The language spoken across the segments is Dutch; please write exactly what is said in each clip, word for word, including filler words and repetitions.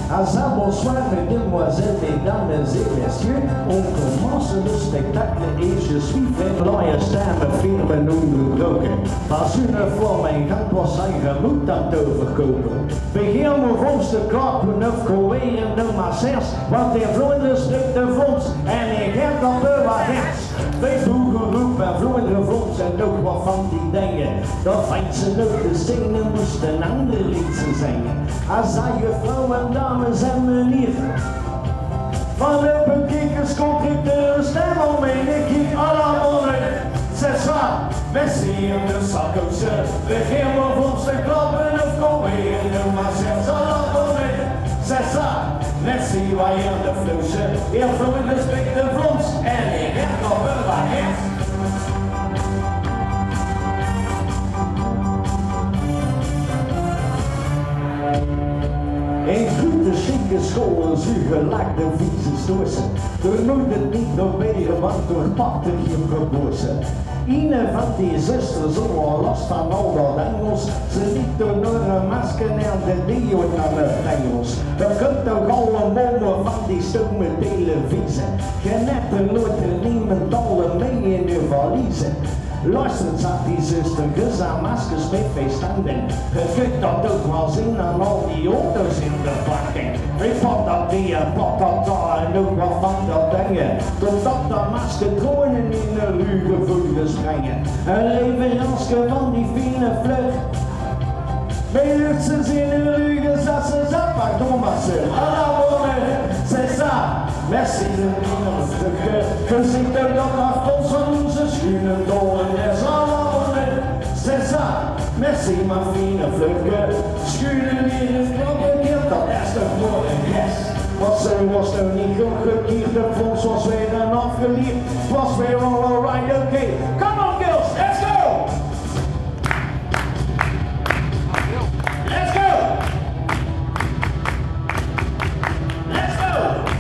À ça, bonsoir, mesdemoiselles, mesdames et messieurs. On commence le spectacle et je suis vrij staan firmen onderbroken. Als u een voor mijn gang was zijn gemoed dat overkopen. Begin me volgens de kappen of coëren de massers. Want de vloeiende spreekt de vlons en ik heb dat de wagents. Wij vroegen roep en vloeiende vlons en nog wat van die dingen. Dat fijn ze nog de stenen moesten andere liedsen zingen. Als hij je vrouwen, dames en meneer. Van de bekijkers komt ik de stem om en ik hier à la monnaie. C'est ça, merci in de zakkootje. Begin maar voor te klappen of kom weer in de massers à la monnaie. C'est ça, merci waar je de vloesje. Heel vloeiende spreekt de vlons en ik heb nog een wagent. In grote chique scholen zuigen lijkt de vieze stoorsen. Door moet het niet proberen, want door pakken je geboorsen. Een van die zusters al last van al dat Engels. Ze liep door door een masker en de deo naar de Engels. Er komt toch allemaal van die stomme televisie. Je hebt er nooit er niemand alle mee in je valiezen. Luistert zat die zuster, dus aan maskers met feestanden. Je kunt dat ook wel zien aan al die auto's in de parking. Ik pat dat weer, pat dat daar en ook wat van dat dingen. Totdat dat masker kronen in de ruge voeten springen. Een leveransje van die fine vlug. Met luchtjes in de ruge zat ze zat, pardon maar ze. À la monnaie, c'est ça. Merci de minusstukken. Je ziet er dat afkomst van onze schoenen door en is à la monnaie. C'est ça. Merci mijn fine vlugge. Schoenen hier is klokkenkeer, dat is toch voor een yes. Want ze was nou niet goed gekierd, de fonds was weer een afgeliefd. Het was weer all alright, oké. Okay. Come on girls, let's go! Let's go! Let's go!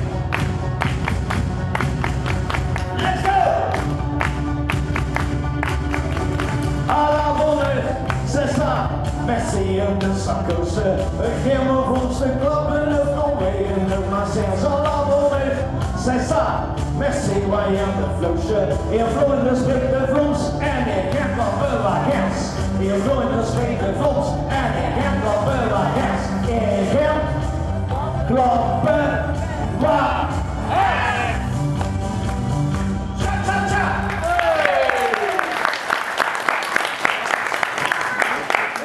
Let's go! À la monnaie, c'est ça. Merci in de zakkootje. Begin maar voor te klappen of kom weer in de massers à la monnaie. C'est ça. Merci waar je de vloesje. Hier vloeiende spreekt de vlons en ik heb nog een wagents. Hier vloeiende spreekt de vlons en ik heb nog een wagents. Ik heb klap.